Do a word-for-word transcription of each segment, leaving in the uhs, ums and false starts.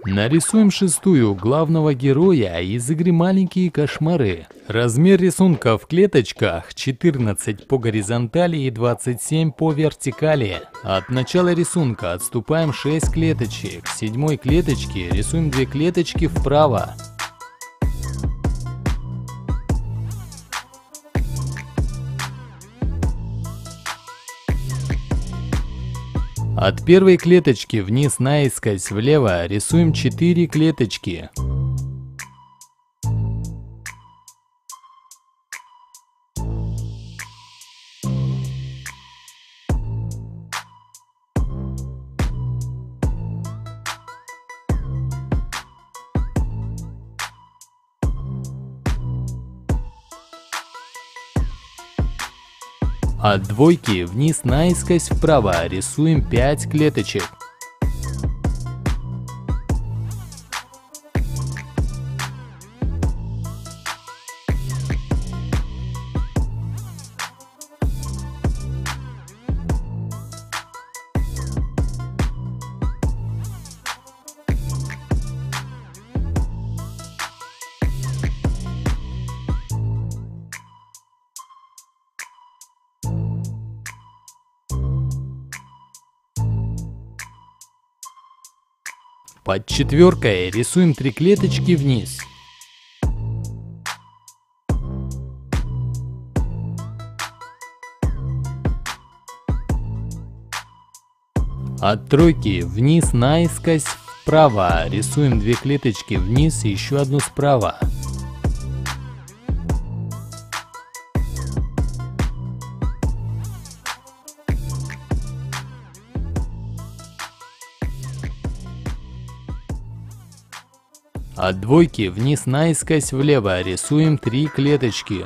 Нарисуем шестую главного героя из игры «Маленькие кошмары». Размер рисунка в клеточках четырнадцать по горизонтали и двадцать семь по вертикали. От начала рисунка отступаем шесть клеточек. К седьмой клеточке рисуем две клеточки вправо. От первой клеточки вниз наискось влево рисуем четыре клеточки. От двойки вниз наискось вправо рисуем пять клеточек. Под четверкой рисуем три клеточки вниз. От тройки вниз наискось вправо рисуем две клеточки вниз и еще одну справа. От двойки вниз наискось влево рисуем три клеточки.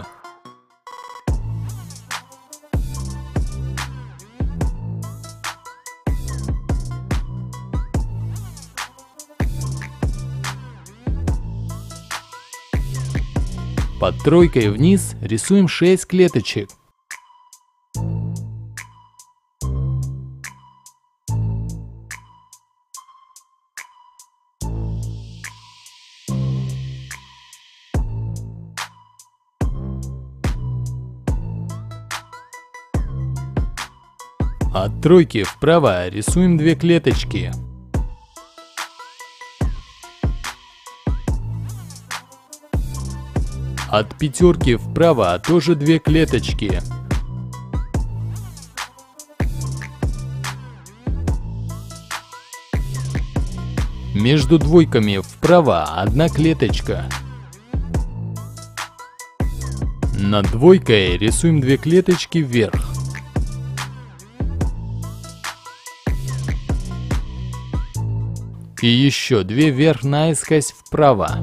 Под тройкой вниз рисуем шесть клеточек. От тройки вправо рисуем две клеточки. От пятерки вправо тоже две клеточки. Между двойками вправо одна клеточка. Над двойкой рисуем две клеточки вверх. И еще две вверх наискось вправо.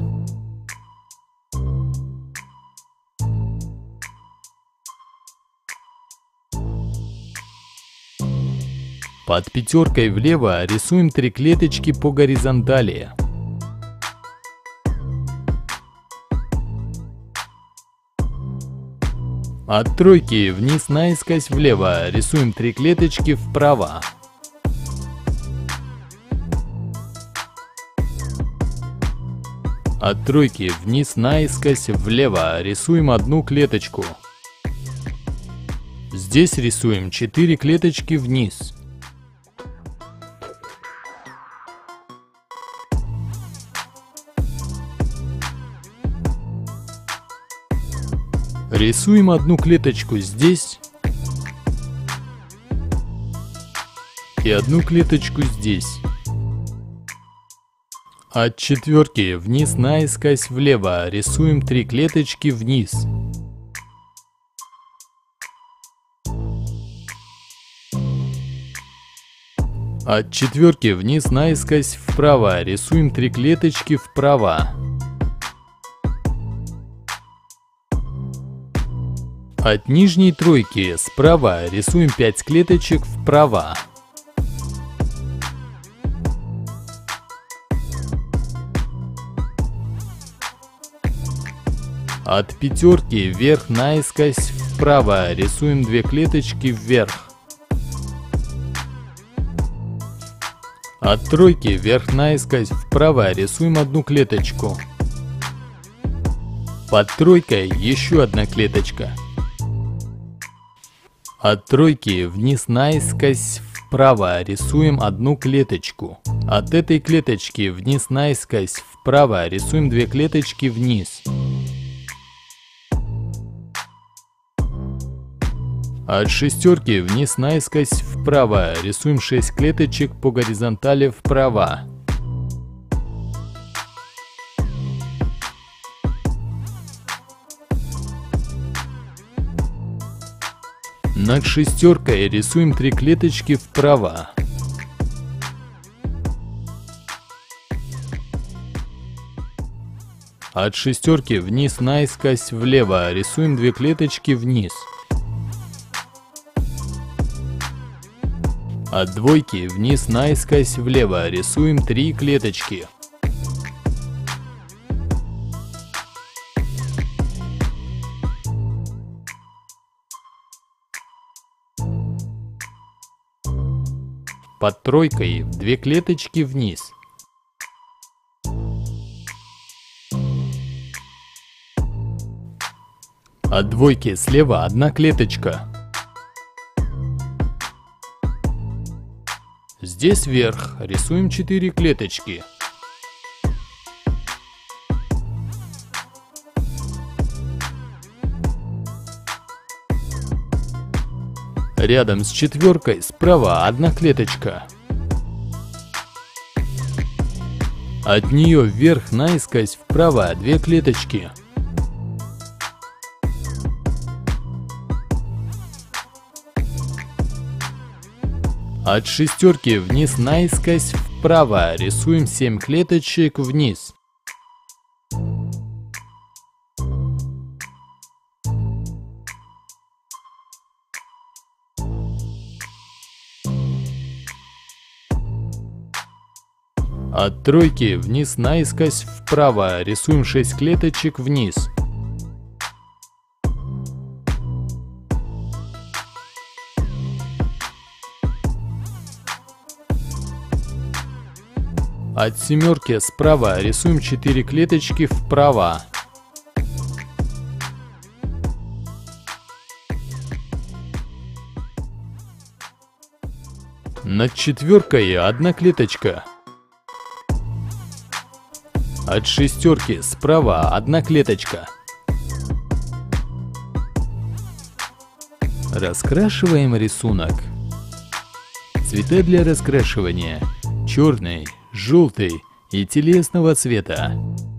Под пятеркой влево рисуем три клеточки по горизонтали. От тройки вниз наискось влево рисуем три клеточки вправо. От тройки вниз наискось влево рисуем одну клеточку. Здесь рисуем четыре клеточки вниз. Рисуем одну клеточку здесь и одну клеточку здесь. От четверки вниз наискось влево рисуем три клеточки вниз. От четверки вниз наискось вправо рисуем три клеточки вправо. От нижней тройки справа рисуем пять клеточек вправо. От пятерки вверх наискось вправо рисуем две клеточки вверх. От тройки вверх наискось вправо рисуем одну клеточку. Под тройкой еще одна клеточка. От тройки вниз наискось вправо рисуем одну клеточку. От этой клеточки вниз наискось вправо рисуем две клеточки вниз. От шестерки вниз наискось вправо рисуем шесть клеточек по горизонтали вправо. Над шестеркой рисуем три клеточки вправо. От шестерки вниз наискось влево рисуем две клеточки вниз. От двойки вниз наискось влево рисуем три клеточки. Под тройкой две клеточки вниз. От двойки слева одна клеточка. Здесь вверх рисуем четыре клеточки. Рядом с четверкой справа одна клеточка. От нее вверх наискось вправо две клеточки. От шестерки вниз наискось вправо рисуем семь клеточек вниз. От тройки вниз наискось вправо рисуем шесть клеточек вниз. От семерки справа рисуем четыре клеточки вправо. Над четверкой одна клеточка. От шестерки справа одна клеточка. Раскрашиваем рисунок. Цвета для раскрашивания: черный, желтый и телесного цвета.